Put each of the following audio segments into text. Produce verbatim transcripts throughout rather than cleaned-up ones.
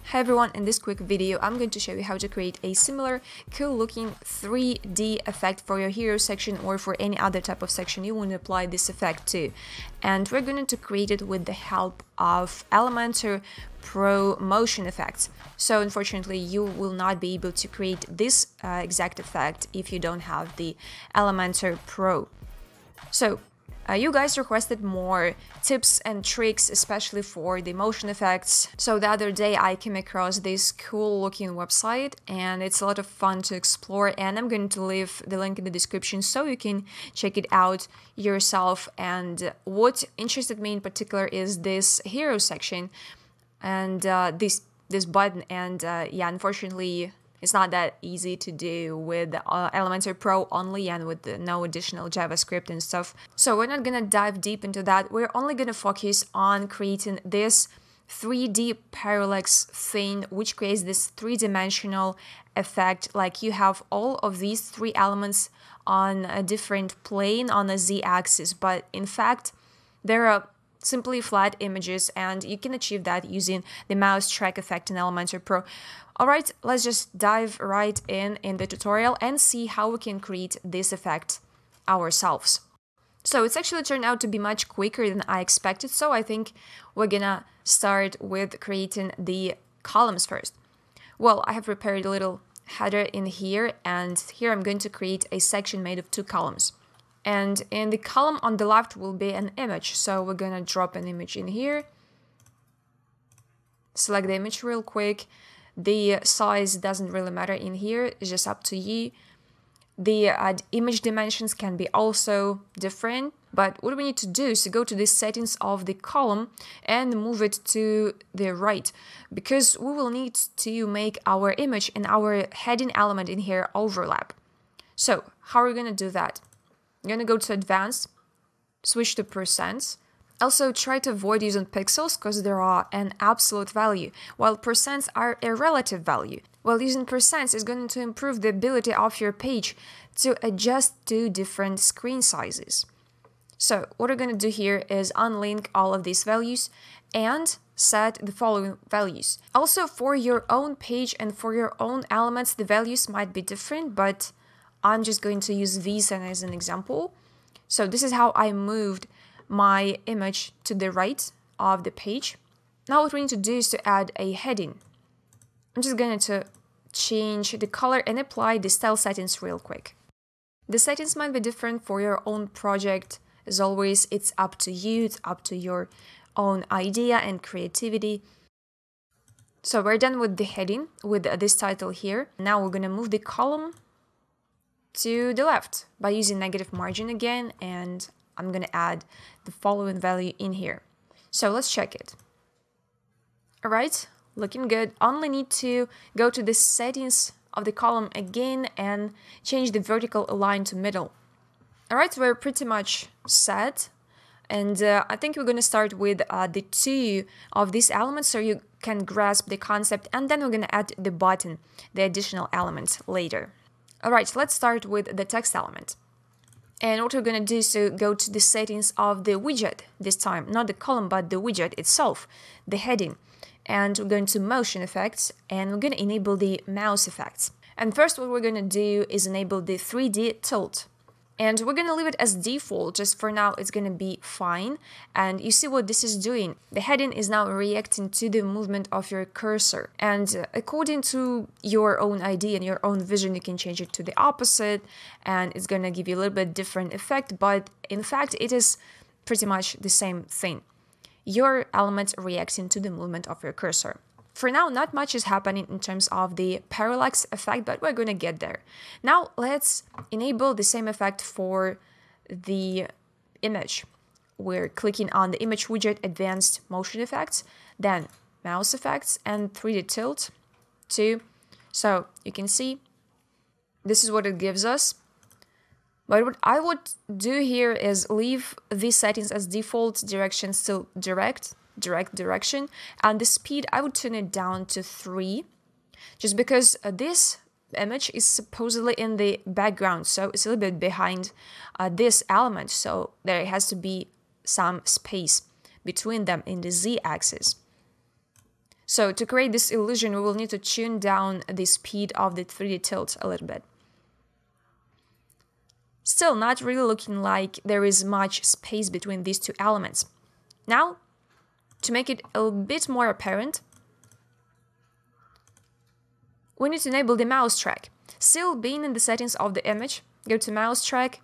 Hi everyone, in this quick video I'm going to show you how to create a similar cool looking three D effect for your hero section or for any other type of section you want to apply this effect to. And we're going to create it with the help of Elementor Pro motion effects. So unfortunately you will not be able to create this uh, exact effect if you don't have the Elementor Pro. So Uh, you guys requested more tips and tricks, especially for the motion effects. So the other day I came across this cool looking website and it's a lot of fun to explore, and I'm going to leave the link in the description so you can check it out yourself. And what interested me in particular is this hero section and uh, this this button, and uh, yeah, unfortunately it's not that easy to do with uh, Elementor Pro only and with the, no additional JavaScript and stuff. So we're not gonna dive deep into that. We're only gonna focus on creating this three D parallax thing, which creates this three-dimensional effect. Like you have all of these three elements on a different plane on a z-axis, but in fact there are simply flat images, and you can achieve that using the mouse track effect in Elementor Pro. Alright, let's just dive right in in the tutorial and see how we can create this effect ourselves. So it's actually turned out to be much quicker than I expected, so I think we're gonna start with creating the columns first. Well, I have prepared a little header in here, and here I'm going to create a section made of two columns. And in the column on the left will be an image, so we're gonna drop an image in here. Select the image real quick. The size doesn't really matter in here, it's just up to you. The uh, image dimensions can be also different, but what we need to do is to go to the settings of the column and move it to the right, because we will need to make our image and our heading element in here overlap. So how are we going to do that? I'm going to go to Advanced, switch to percents. Also, try to avoid using pixels because they are an absolute value, while percents are a relative value. While using percents is going to improve the ability of your page to adjust to different screen sizes. So what we're going to do here is unlink all of these values and set the following values. Also, for your own page and for your own elements, the values might be different, but I'm just going to use these as an example. So this is how I moved my image to the right of the page. Now what we need to do is to add a heading. I'm just going to change the color and apply the style settings real quick. The settings might be different for your own project. As always, it's up to you, it's up to your own idea and creativity. So we're done with the heading, with this title here. Now we're going to move the column to the left by using negative margin again, and I'm going to add the following value in here. So let's check it. All right, looking good. Only need to go to the settings of the column again and change the vertical align to middle. All right, we're pretty much set. And uh, I think we're going to start with uh, the two of these elements so you can grasp the concept, and then we're going to add the button, the additional element later. All right, let's start with the text element. And what we're going to do is to go to the settings of the widget this time, not the column, but the widget itself, the heading. And we're going to motion effects, and we're going to enable the mouse effects. And first what we're going to do is enable the three D tilt. And we're going to leave it as default, just for now it's going to be fine. And you see what this is doing. The heading is now reacting to the movement of your cursor. And uh, according to your own idea and your own vision, you can change it to the opposite. And it's going to give you a little bit different effect. But in fact, it is pretty much the same thing. Your element reacting to the movement of your cursor. For now, not much is happening in terms of the parallax effect, but we're going to get there. Now, let's enable the same effect for the image. We're clicking on the image widget, advanced motion effects, then mouse effects, and three D tilt too. So you can see this is what it gives us. But what I would do here is leave these settings as default, direction still direct. direct direction, and the speed I would turn it down to three, just because uh, this image is supposedly in the background, so it's a little bit behind uh, this element, so there has to be some space between them in the z-axis. So to create this illusion, we will need to tune down the speed of the three D tilt a little bit. Still not really looking like there is much space between these two elements. Now, to make it a bit more apparent, we need to enable the mouse track. Still being in the settings of the image, go to mouse track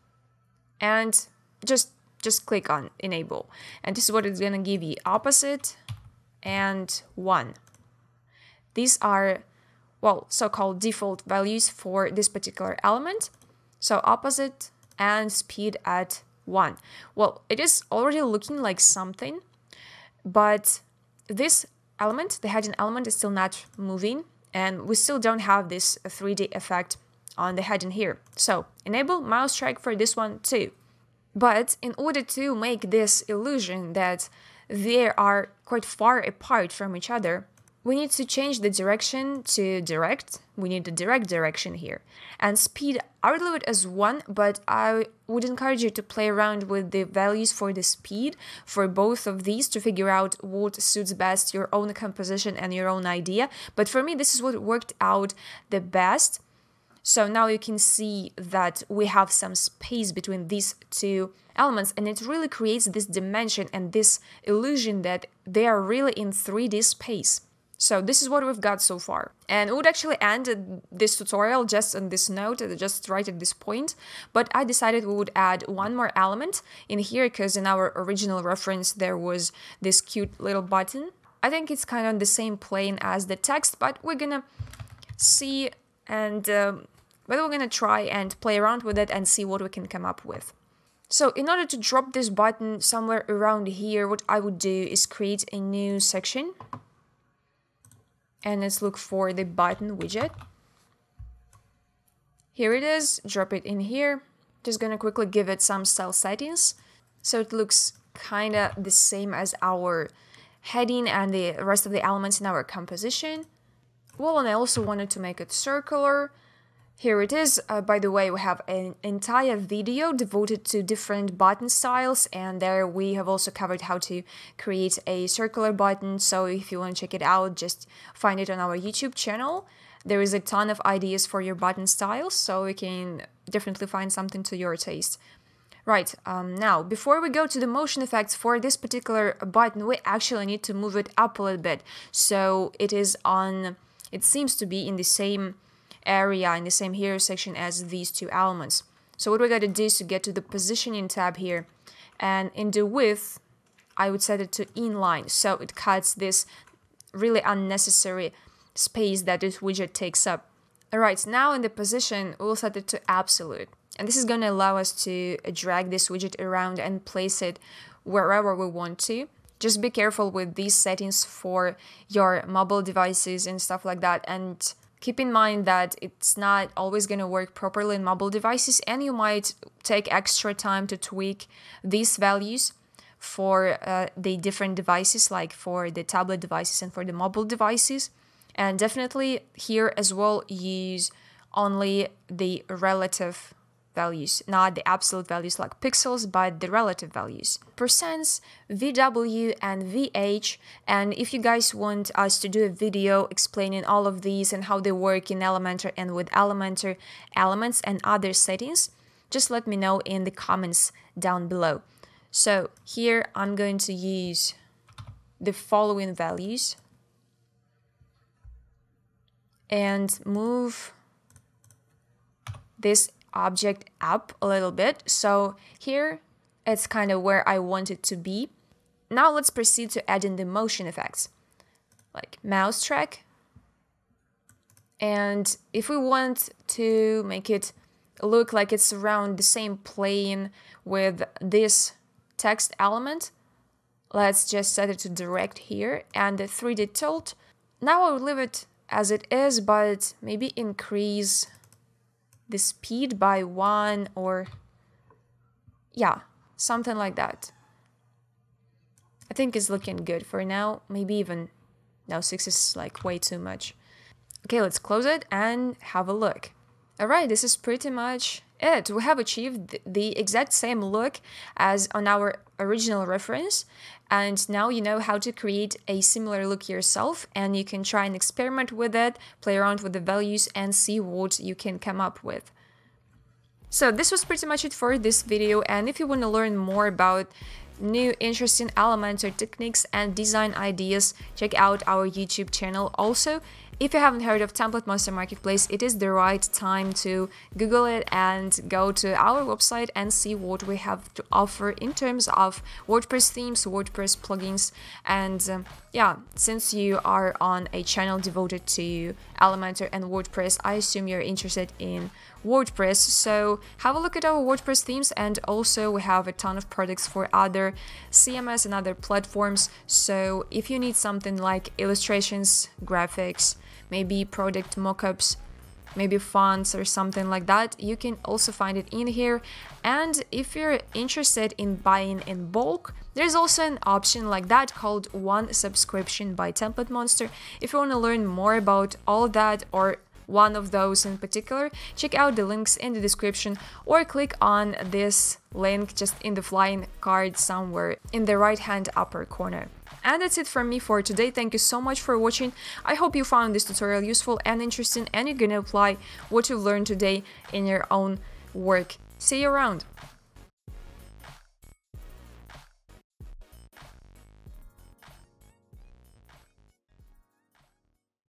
and just, just click on enable. And this is what it's gonna give you, opposite and one. These are, well, so-called default values for this particular element. So opposite and speed at one. Well, it is already looking like something, but this element, the heading element, is still not moving, and we still don't have this three D effect on the heading here. So enable mouse track for this one too. But in order to make this illusion that they are quite far apart from each other, we need to change the direction to direct. We need the direct direction here. And speed, I would leave it as one, but I would encourage you to play around with the values for the speed for both of these to figure out what suits best your own composition and your own idea. But for me, this is what worked out the best. So now you can see that we have some space between these two elements, and it really creates this dimension and this illusion that they are really in three D space. So this is what we've got so far. And we would actually end this tutorial just on this note, just right at this point. But I decided we would add one more element in here because in our original reference there was this cute little button. I think it's kind of on the same plane as the text, but we're gonna see and um, but we're gonna try and play around with it and see what we can come up with. So in order to drop this button somewhere around here, what I would do is create a new section. And let's look for the button widget. Here it is, drop it in here. Just gonna quickly give it some style settings. So it looks kinda the same as our heading and the rest of the elements in our composition. Well, and I also wanted to make it circular. Here it is. Uh, by the way, we have an entire video devoted to different button styles, and there we have also covered how to create a circular button. So if you want to check it out, just find it on our YouTube channel. There is a ton of ideas for your button styles, so you can definitely find something to your taste. Right, um, now, before we go to the motion effects for this particular button, we actually need to move it up a little bit. So it is on, it seems to be in the same area, in the same hero section as these two elements. So what we got to do is to get to the positioning tab here, and in the width, I would set it to inline, so it cuts this really unnecessary space that this widget takes up. Alright, now in the position, we'll set it to absolute. And this is going to allow us to drag this widget around and place it wherever we want to. Just be careful with these settings for your mobile devices and stuff like that. And keep in mind that it's not always going to work properly in mobile devices, and you might take extra time to tweak these values for uh, the different devices, like for the tablet devices and for the mobile devices. And definitely here as well, use only the relative values, not the absolute values like pixels, but the relative values. Percents, V W and V H, and if you guys want us to do a video explaining all of these and how they work in Elementor and with Elementor elements and other settings, just let me know in the comments down below. So here I'm going to use the following values and move this object up a little bit. So here it's kind of where I want it to be. Now let's proceed to add in the motion effects, like mouse track. And if we want to make it look like it's around the same plane with this text element, let's just set it to direct here, and the three D tilt. Now I'll leave it as it is, but maybe increase the speed by one, or yeah, something like that. I think it's looking good for now. Maybe even, no, six is like way too much. Okay, let's close it and have a look. Alright, this is pretty much it. We have achieved the exact same look as on our original reference, and now you know how to create a similar look yourself, and you can try and experiment with it, play around with the values, and see what you can come up with. So this was pretty much it for this video, and if you want to learn more about new interesting Elementor techniques and design ideas, check out our YouTube channel. Also, if you haven't heard of TemplateMonster Marketplace, it is the right time to Google it and go to our website and see what we have to offer in terms of WordPress themes, WordPress plugins, and um, yeah, since you are on a channel devoted to Elementor and WordPress, I assume you're interested in WordPress, so have a look at our WordPress themes, and also we have a ton of products for other C M S and other platforms. So if you need something like illustrations, graphics, maybe product mockups, maybe fonts or something like that, you can also find it in here. And if you're interested in buying in bulk, there's also an option like that called One Subscription by TemplateMonster. If you want to learn more about all that, or one of those in particular, check out the links in the description, or click on this link just in the flying card somewhere in the right hand upper corner. And that's it from me for today. Thank you so much for watching. I hope you found this tutorial useful and interesting, and you're gonna apply what you've learned today in your own work. See you around!